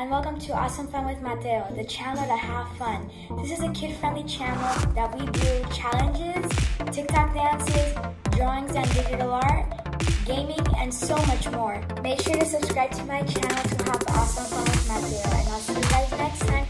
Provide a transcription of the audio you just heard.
and welcome to Awesome Fun with Matteo, the channel to have fun. This is a kid-friendly channel that we do challenges, TikTok dances, drawings and digital art, gaming, and so much more. Make sure to subscribe to my channel to have awesome fun with Matteo, and I'll see you guys next time.